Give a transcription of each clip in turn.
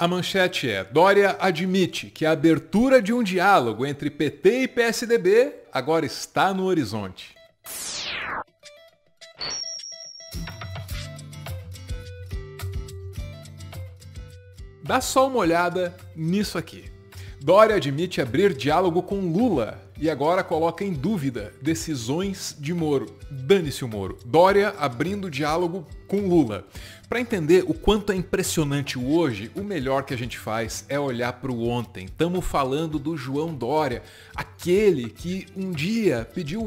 A manchete é: Dória admite que a abertura de um diálogo entre PT e PSDB agora está no horizonte. Dá só uma olhada nisso aqui. Dória admite abrir diálogo com Lula e agora coloca em dúvida decisões de Moro. Dane-se o Moro. Dória abrindo diálogo com Lula. Para entender o quanto é impressionante o hoje, o melhor que a gente faz é olhar para o ontem. Estamos falando do João Dória, aquele que um dia pediu o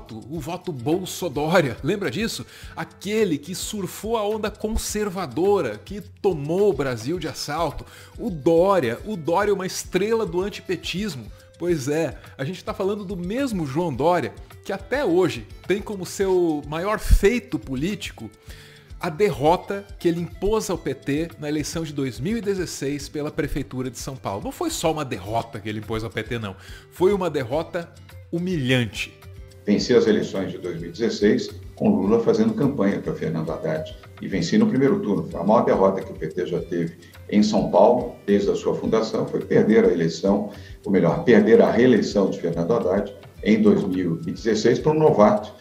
voto Bolsodória. Lembra disso? Aquele que surfou a onda conservadora, que tomou o Brasil de assalto. O Dória, uma estrela do antipetismo. Pois é, a gente está falando do mesmo João Dória, que até hoje tem como seu maior feito político a derrota que ele impôs ao PT na eleição de 2016 pela Prefeitura de São Paulo. Não foi só uma derrota que ele impôs ao PT, não. Foi uma derrota humilhante. Venci as eleições de 2016 com Lula fazendo campanha para Fernando Haddad. E venci no primeiro turno. Foi a maior derrota que o PT já teve em São Paulo, desde a sua fundação, foi perder a eleição, ou melhor, perder a reeleição de Fernando Haddad em 2016 para um novato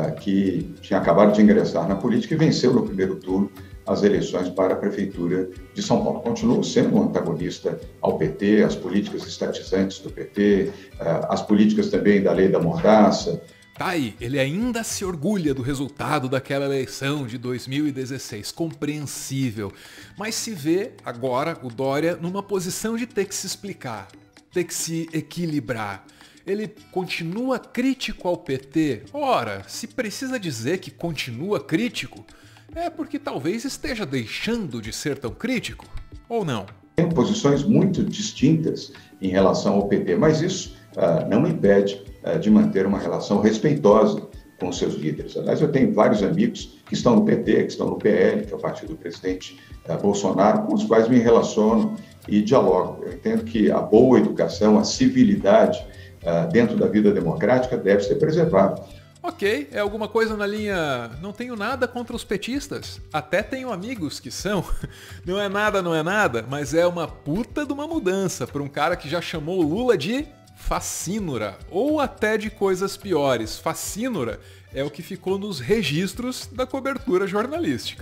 que tinha acabado de ingressar na política e venceu no primeiro turno as eleições para a Prefeitura de São Paulo. Continuou sendo um antagonista ao PT, às políticas estatizantes do PT, as políticas também da lei da mordaça. Tá aí, ele ainda se orgulha do resultado daquela eleição de 2016, compreensível. Mas se vê agora o Dória numa posição de ter que se explicar, ter que se equilibrar. Ele continua crítico ao PT? Ora, se precisa dizer que continua crítico, é porque talvez esteja deixando de ser tão crítico, ou não? Tem posições muito distintas em relação ao PT, mas isso não impede de manter uma relação respeitosa com seus líderes. Aliás, eu tenho vários amigos que estão no PT, que estão no PL, que é o partido do presidente Bolsonaro, com os quais me relaciono e dialogo. Eu entendo que a boa educação, a civilidade dentro da vida democrática deve ser preservada. Ok, é alguma coisa na linha, não tenho nada contra os petistas, até tenho amigos que são, não é nada, mas é uma puta de uma mudança para um cara que já chamou o Lula de facínora, ou até de coisas piores. Facínora é o que ficou nos registros da cobertura jornalística.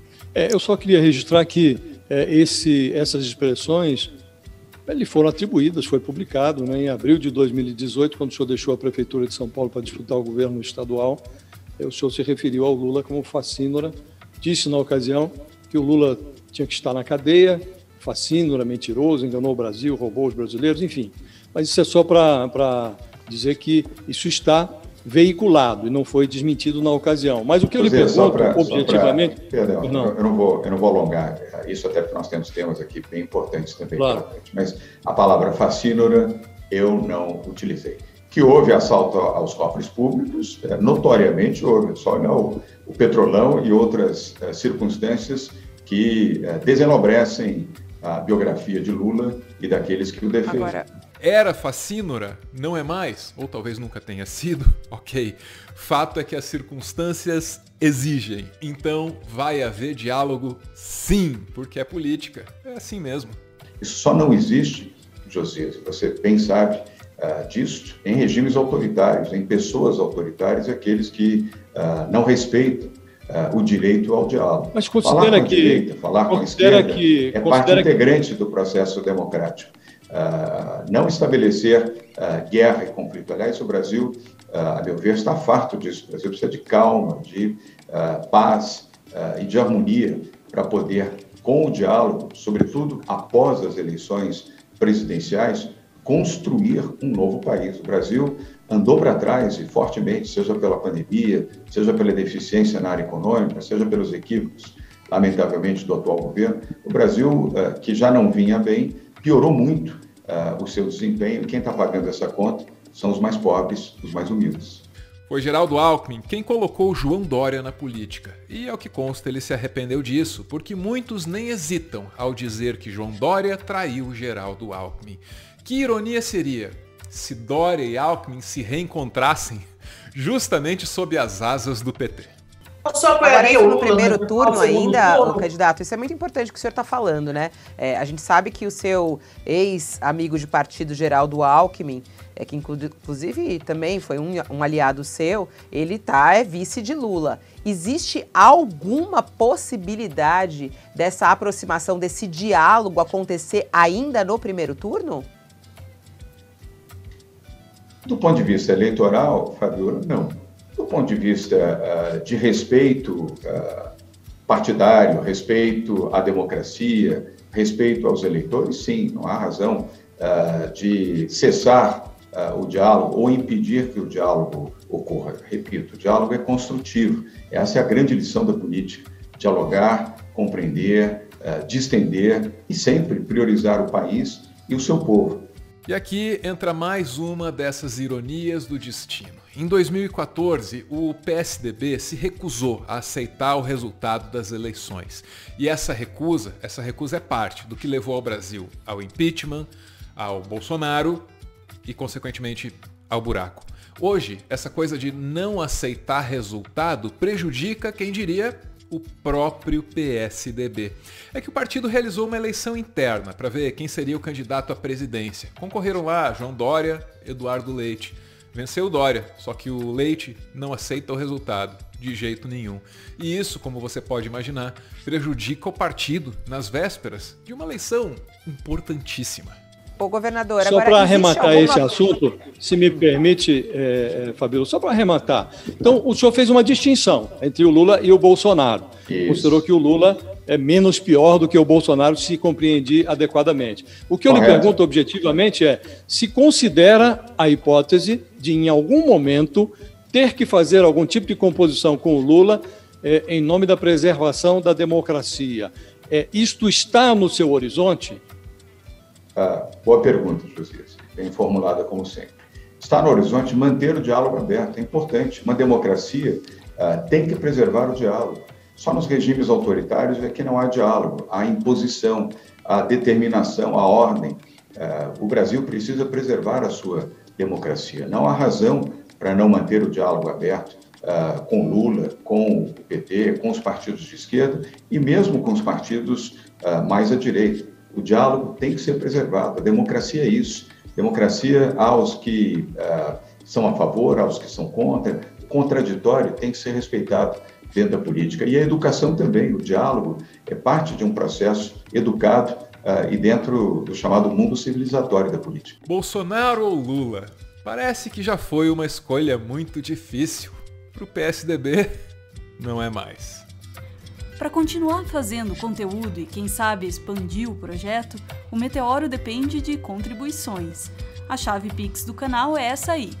Eu só queria registrar que essas expressões lhe foram atribuídas, foi publicado em abril de 2018, quando o senhor deixou a Prefeitura de São Paulo para disputar o governo estadual. O senhor se referiu ao Lula como facínora, disse na ocasião que o Lula tinha que estar na cadeia, facínora, mentiroso, enganou o Brasil, roubou os brasileiros, enfim. Mas isso é só para dizer que isso está veiculado e não foi desmentido na ocasião. Mas o que eu lhe pergunto, objetivamente... Perdão, eu não vou alongar isso, até porque nós temos temas aqui bem importantes também. Claro. Mas a palavra facínora eu não utilizei. Que houve assalto aos cofres públicos, notoriamente houve, só não o Petrolão e outras circunstâncias que desenobrecem a biografia de Lula e daqueles que o defendem. Agora, era facínora? Não é mais? Ou talvez nunca tenha sido? Ok. Fato é que as circunstâncias exigem. Então vai haver diálogo sim, porque é política. É assim mesmo. Isso só não existe, Josias, você bem sabe disso, em regimes autoritários, em pessoas autoritárias, aqueles que não respeitam o direito ao diálogo. Mas considera falar com a direita, falar com a esquerda é parte integrante do processo democrático. Não estabelecer guerra e conflito. Aliás, o Brasil, a meu ver, está farto disso. O Brasil precisa de calma, de paz e de harmonia para poder, com o diálogo, sobretudo após as eleições presidenciais, construir um novo país. O Brasil andou para trás e fortemente, seja pela pandemia, seja pela deficiência na área econômica, seja pelos equívocos, lamentavelmente, do atual governo. O Brasil, que já não vinha bem, piorou muito o seu desempenho. Quem está pagando essa conta são os mais pobres, os mais humildes. Foi Geraldo Alckmin quem colocou João Dória na política. E ao que consta, ele se arrependeu disso, porque muitos nem hesitam ao dizer que João Dória traiu Geraldo Alckmin. Que ironia seria se Dória e Alckmin se reencontrassem justamente sob as asas do PT. Agora, isso no primeiro turno ainda, o candidato, isso é muito importante o que o senhor está falando, né? A gente sabe que o seu ex-amigo de partido, Geraldo Alckmin, que inclusive também foi um aliado seu, ele é vice de Lula. Existe alguma possibilidade dessa aproximação, desse diálogo acontecer ainda no primeiro turno? Do ponto de vista eleitoral, Fabiola, não. Do ponto de vista de respeito partidário, respeito à democracia, respeito aos eleitores, sim, não há razão de cessar o diálogo ou impedir que o diálogo ocorra. Repito, o diálogo é construtivo. Essa é a grande lição da política. Dialogar, compreender, distender e sempre priorizar o país e o seu povo. E aqui entra mais uma dessas ironias do destino. Em 2014, o PSDB se recusou a aceitar o resultado das eleições. E essa recusa é parte do que levou ao Brasil ao impeachment, ao Bolsonaro e, consequentemente, ao buraco. Hoje, essa coisa de não aceitar resultado prejudica, quem diria, o próprio PSDB. É que o partido realizou uma eleição interna para ver quem seria o candidato à presidência. Concorreram lá João Dória, Eduardo Leite. Venceu o Dória, só que o Leite não aceita o resultado, de jeito nenhum. E isso, como você pode imaginar, prejudica o partido nas vésperas de uma eleição importantíssima. Ô, governador, só para arrematar esse assunto, se me permite, Fabíola, só para arrematar. Então, o senhor fez uma distinção entre o Lula e o Bolsonaro. Isso. Considerou que o Lula é menos pior do que o Bolsonaro, se compreendi adequadamente. O que eu lhe pergunto objetivamente é se considera a hipótese de, em algum momento, ter que fazer algum tipo de composição com o Lula em nome da preservação da democracia. Isto está no seu horizonte? Boa pergunta, Josias. Bem formulada, como sempre. Está no horizonte manter o diálogo aberto. É importante. Uma democracia tem que preservar o diálogo. Só nos regimes autoritários é que não há diálogo, há imposição, há determinação, há ordem. O Brasil precisa preservar a sua democracia. Não há razão para não manter o diálogo aberto com Lula, com o PT, com os partidos de esquerda e mesmo com os partidos mais à direita. O diálogo tem que ser preservado. A democracia é isso. Democracia aos que são a favor, aos que são contra. O contraditório tem que ser respeitado dentro da política. E a educação também. O diálogo é parte de um processo educado e dentro do chamado mundo civilizatório da política. Bolsonaro ou Lula? Parece que já foi uma escolha muito difícil. Para o PSDB, não é mais. Para continuar fazendo conteúdo e, quem sabe, expandir o projeto, o Meteoro depende de contribuições. A chave Pix do canal é essa aí,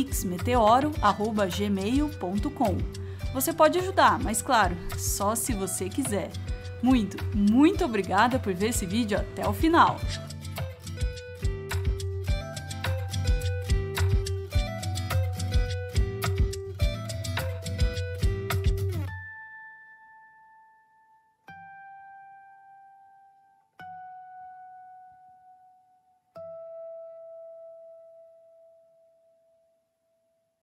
pixmeteoro@gmail.com. Você pode ajudar, mas claro, só se você quiser. Muito obrigada por ver esse vídeo até o final.